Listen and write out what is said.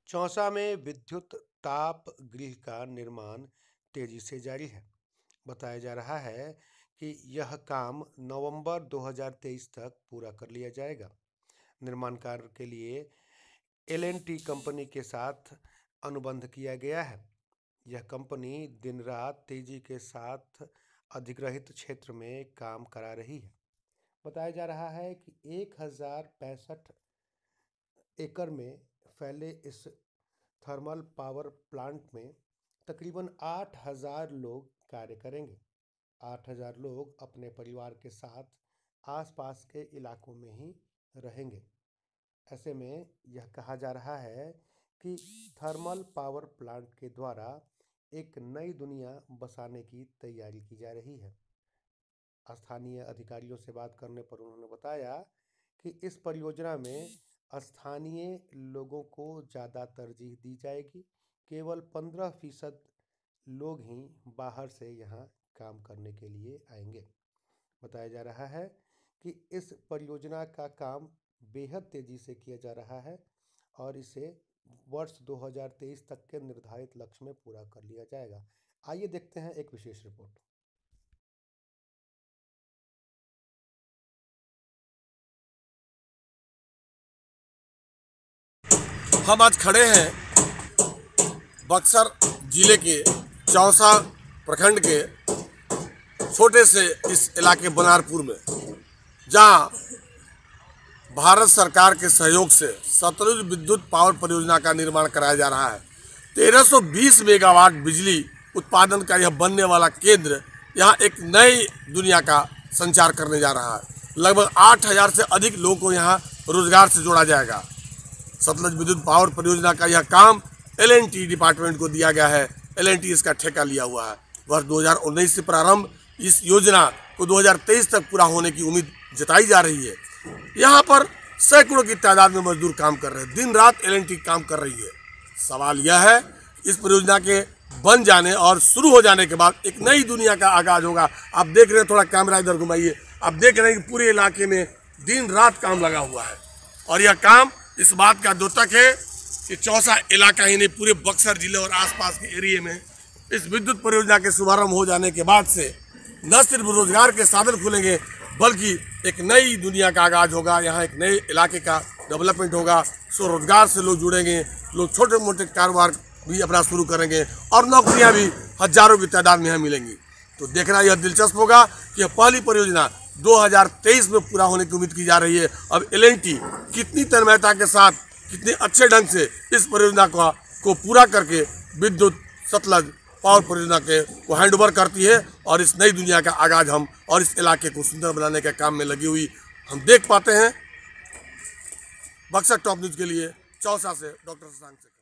चौसा में विद्युत ताप गृह का निर्माण तेजी से जारी है। बताया जा रहा है कि यह काम नवंबर 2023 तक पूरा कर लिया जाएगा। निर्माण कार्य के लिए L&T कंपनी के साथ अनुबंध किया गया है। यह कंपनी दिन रात तेजी के साथ अधिग्रहित क्षेत्र में काम करा रही है। बताया जा रहा है कि 1065 एकड़ में फैले इस थर्मल पावर प्लांट में तकरीबन 8000 लोग कार्य करेंगे। 8000 लोग अपने परिवार के साथ आसपास के इलाकों में ही रहेंगे। ऐसे में यह कहा जा रहा है कि थर्मल पावर प्लांट के द्वारा एक नई दुनिया बसाने की तैयारी की जा रही है। स्थानीय अधिकारियों से बात करने पर उन्होंने बताया कि इस परियोजना में स्थानीय लोगों को ज़्यादा तरजीह दी जाएगी। केवल 15% लोग ही बाहर से यहाँ काम करने के लिए आएंगे। बताया जा रहा है कि इस परियोजना का काम बेहद तेज़ी से किया जा रहा है और इसे वर्ष 2023 तक के निर्धारित लक्ष्य में पूरा कर लिया जाएगा। आइए देखते हैं एक विशेष रिपोर्ट। हम आज खड़े हैं बक्सर जिले के चौसा प्रखंड के छोटे से इस इलाके बनारपुर में, जहां भारत सरकार के सहयोग से सतलुज विद्युत पावर परियोजना का निर्माण कराया जा रहा है। 1320 मेगावाट बिजली उत्पादन का यह बनने वाला केंद्र यहाँ एक नई दुनिया का संचार करने जा रहा है। लगभग 8000 से अधिक लोगों को यहाँ रोजगार से जोड़ा जाएगा। सतलुज विद्युत पावर परियोजना का यह काम L&T डिपार्टमेंट को दिया गया है। L&T इसका ठेका लिया हुआ है। वर्ष 2019 से प्रारंभ इस योजना को 2023 तक पूरा होने की उम्मीद जताई जा रही है। यहाँ पर सैकड़ों की तादाद में मजदूर काम कर रहे हैं। दिन रात L&T काम कर रही है। सवाल यह है, इस परियोजना के बन जाने और शुरू हो जाने के बाद एक नई दुनिया का आगाज होगा। आप देख रहे हैं, थोड़ा कैमरा इधर घुमाइए, आप देख रहे हैं कि पूरे इलाके में दिन रात काम लगा हुआ है। और यह काम इस बात का द्योतक है कि चौसा इलाका ही नहीं, पूरे बक्सर जिले और आसपास के एरिया में इस विद्युत परियोजना के शुभारंभ हो जाने के बाद से न सिर्फ रोजगार के साधन खुलेंगे, बल्कि एक नई दुनिया का आगाज होगा। यहाँ एक नए इलाके का डेवलपमेंट होगा। रोजगार से लोग जुड़ेंगे, लोग छोटे मोटे कारोबार भी अपना शुरू करेंगे और नौकरियाँ भी हजारों की तादाद में यहाँ मिलेंगी। तो देखना यह दिलचस्प होगा कि यह पहली परियोजना 2023 में पूरा होने की उम्मीद की जा रही है। अब L&T कितनी तन्मयता के साथ, कितने अच्छे ढंग से इस परियोजना को पूरा करके विद्युत सतलुज पावर परियोजना को हैंडओवर करती है और इस नई दुनिया का आगाज हम और इस इलाके को सुंदर बनाने के काम में लगी हुई हम देख पाते हैं। बक्सर टॉप न्यूज़ के लिए चौसा से डॉक्टर शशांक।